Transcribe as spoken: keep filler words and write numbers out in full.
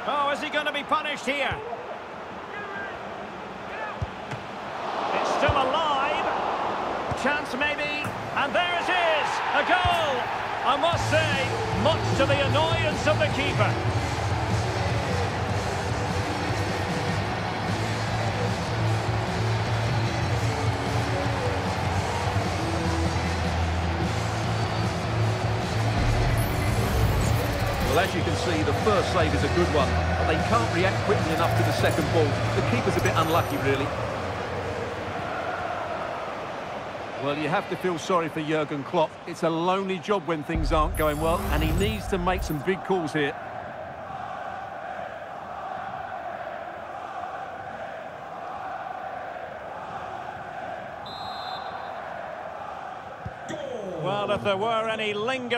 Oh, is he going to be punished here? It's still alive. Chance maybe. And there it is. A goal. I must say, much to the annoyance of the keeper. Well, as you can see, the first save is a good one, but they can't react quickly enough to the second ball. The keeper's a bit unlucky, really. Well, you have to feel sorry for Jurgen Klopp. It's a lonely job when things aren't going well, and he needs to make some big calls here. Well, if there were any lingering